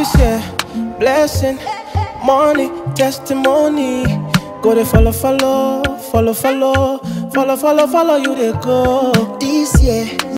This year, blessing, money, testimony. Go they follow, follow, follow, follow, follow, follow, follow you they go. This year.